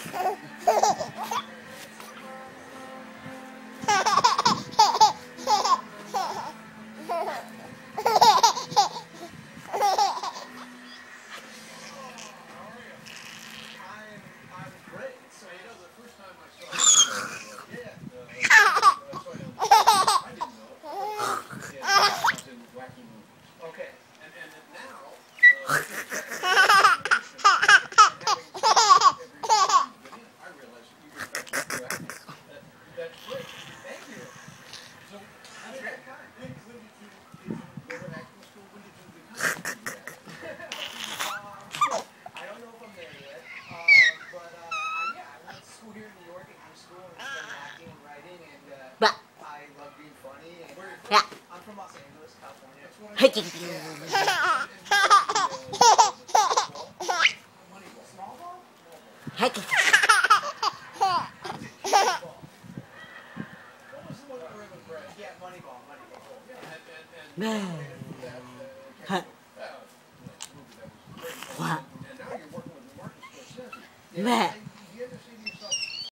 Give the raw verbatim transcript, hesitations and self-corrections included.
But yeah. I'm from Los Angeles, California. Hey. Hey. Yeah, Moneyball, Moneyball. Man. Huh. What? Man.